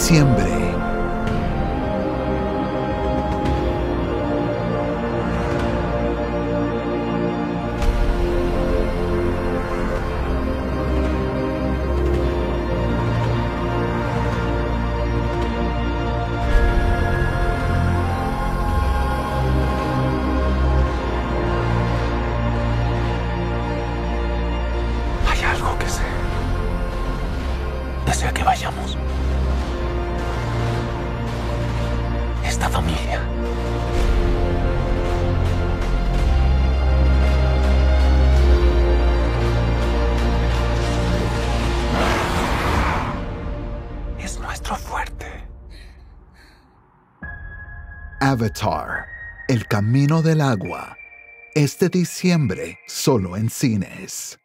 diciembre. Hay algo que sé. Desea que vayamos. Esta familia. Es nuestro fuerte. Avatar, El Camino del Agua. Este diciembre, solo en cines.